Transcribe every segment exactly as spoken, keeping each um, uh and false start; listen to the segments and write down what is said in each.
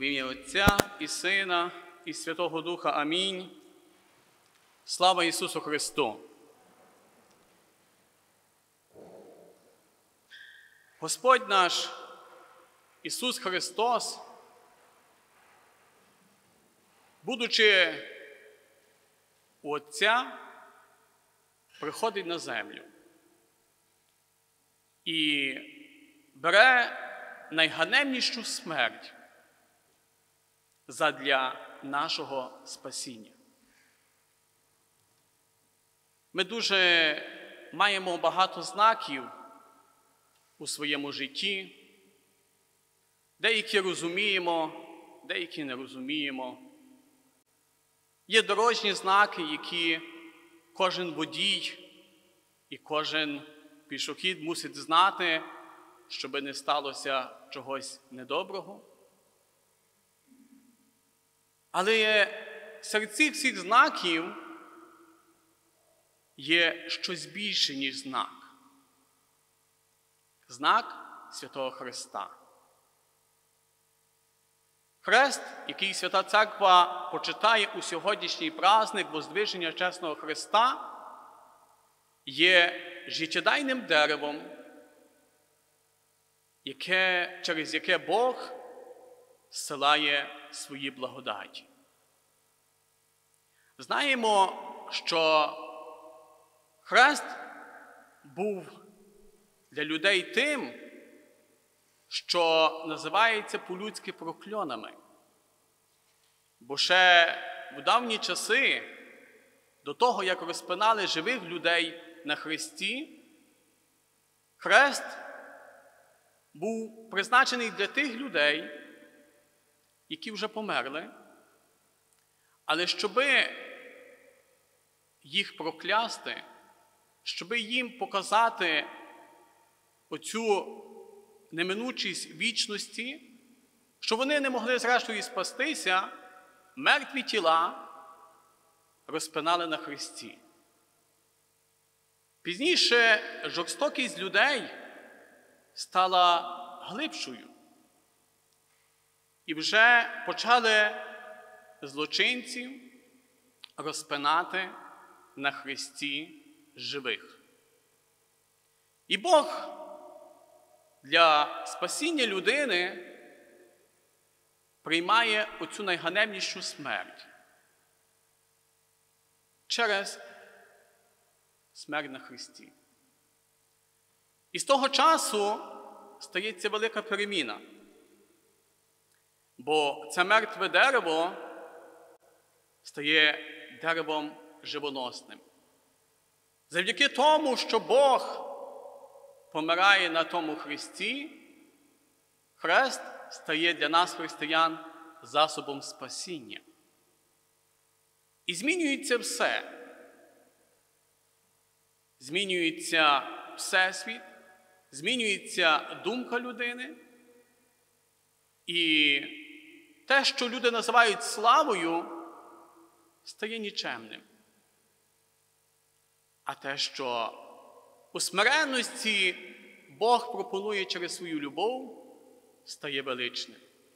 В ім'я Отця і Сина, і Святого Духа. Амінь. Слава Ісусу Христу! Господь наш Ісус Христос, будучи у Отця, приходить на землю і бере найганебнішу смерть задля нашого спасіння. Ми дуже маємо багато знаків у своєму житті. Деякі розуміємо, деякі не розуміємо. Є дорожні знаки, які кожен водій і кожен пішохід мусить знати, щоб не сталося чогось недоброго. Але серед цих всіх знаків є щось більше, ніж знак. Знак Святого Хреста. Хрест, який Свята Церква почитає у сьогоднішній праздник Воздвиження Чесного Христа, є життєдайним деревом, яке, через яке Бог зсилає свої благодаті. Знаємо, що хрест був для людей тим, що називається по-людськи прокльонами. Бо ще в давні часи, до того, як розпинали живих людей на хресті, хрест був призначений для тих людей, які вже померли, але щоби їх проклясти, щоби їм показати оцю неминучість вічності, що вони не могли зрештою спастися, мертві тіла розпинали на хресті. Пізніше жорстокість людей стала глибшою. І вже почали злочинців розпинати на хресті живих. І Бог для спасіння людини приймає оцю найганебнішу смерть через смерть на хресті. І з того часу стається велика переміна. Бо це мертве дерево стає деревом живоносним. Завдяки тому, що Бог помирає на тому хресті, хрест стає для нас, християн, засобом спасіння. І змінюється все. Змінюється всесвіт, змінюється думка людини. І те, що люди називають славою, стає нікчемним. А те, що у смиренності Бог пропонує через свою любов, стає величним.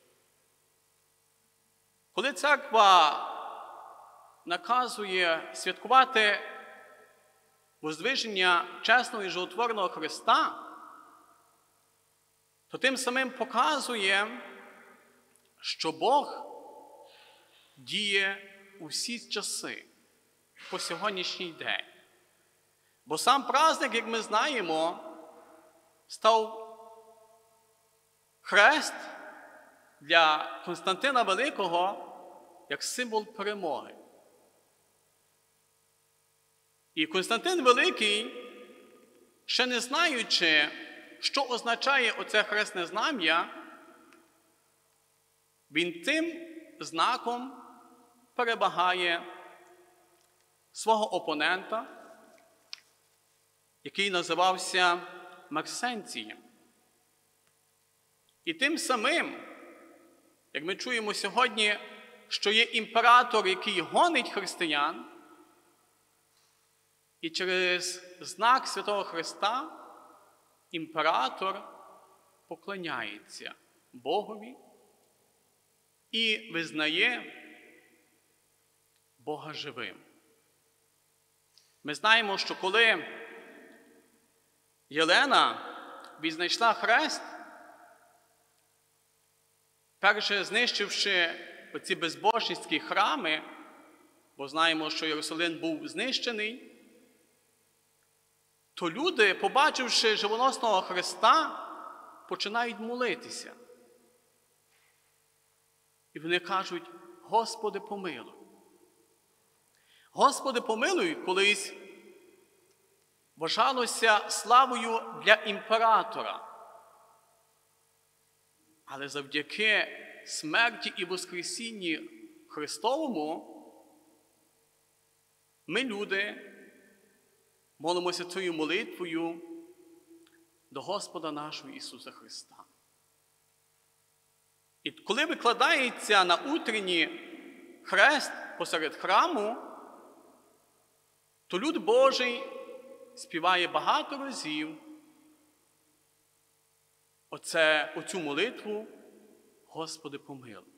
Коли церква наказує святкувати Воздвиження чесного і животворного Христа, то тим самим показує, що Бог діє у всі часи, по сьогоднішній день. Бо сам праздник, як ми знаємо, став хрест для Константина Великого як символ перемоги. І Константин Великий, ще не знаючи, що означає оце хресне знам'я, він тим знаком перемагає свого опонента, який називався Максенцієм. І тим самим, як ми чуємо сьогодні, що є імператор, який гонить християн, і через знак Святого Христа імператор поклоняється Богові і визнає Бога живим. Ми знаємо, що коли Єлена відзнайшла хрест, перше знищивши оці безбожницькі храми, бо знаємо, що Єрусалим був знищений, то люди, побачивши живоносного Христа, починають молитися. І вони кажуть: Господи, помилуй. Господи, помилуй, колись вважалося славою для імператора. Але завдяки смерті і воскресінні Христовому ми, люди, молимося цією молитвою до Господа нашого Ісуса Христа. І коли викладається на утренні хрест посеред храму, то люд Божий співає багато разів оце, оцю молитву «Господи, помилуй».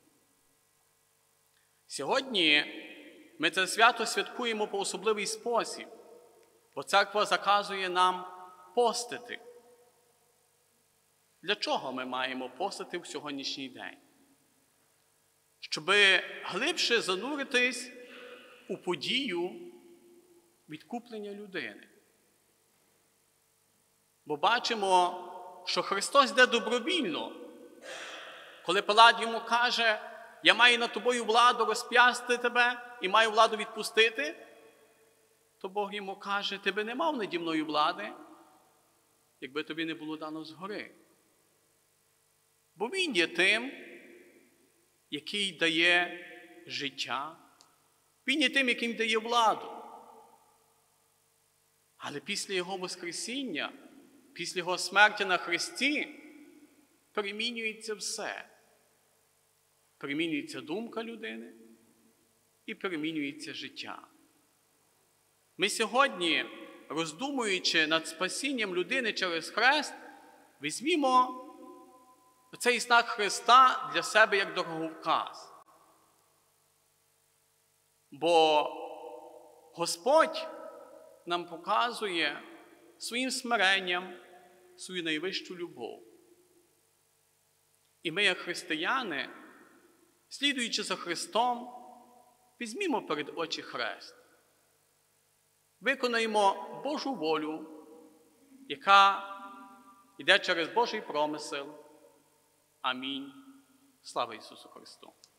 Сьогодні ми це свято святкуємо по особливий спосіб, бо церква заказує нам постити. Для чого ми маємо постити в сьогоднішній день? Щоби глибше зануритись у подію відкуплення людини. Бо бачимо, що Христос йде добровільно. Коли Пилат йому каже: «Я маю над тобою владу розп'ясти тебе і маю владу відпустити», то Бог йому каже: «Ти би не мав наді мною влади, якби тобі не було дано згори». Бо Він є тим, який дає життя. Він є тим, яким дає владу. Але після Його воскресіння, після Його смерті на хресті, перемінюється все. Перемінюється думка людини і перемінюється життя. Ми сьогодні, роздумуючи над спасінням людини через хрест, візьмімо цей знак Христа для себе як дороговказ. Бо Господь нам показує своїм смиренням свою найвищу любов. І ми, як християни, слідуючи за Христом, візьмімо перед очі хрест. Виконаємо Божу волю, яка йде через Божий промисел. Амінь. Слава Ісусу Христу!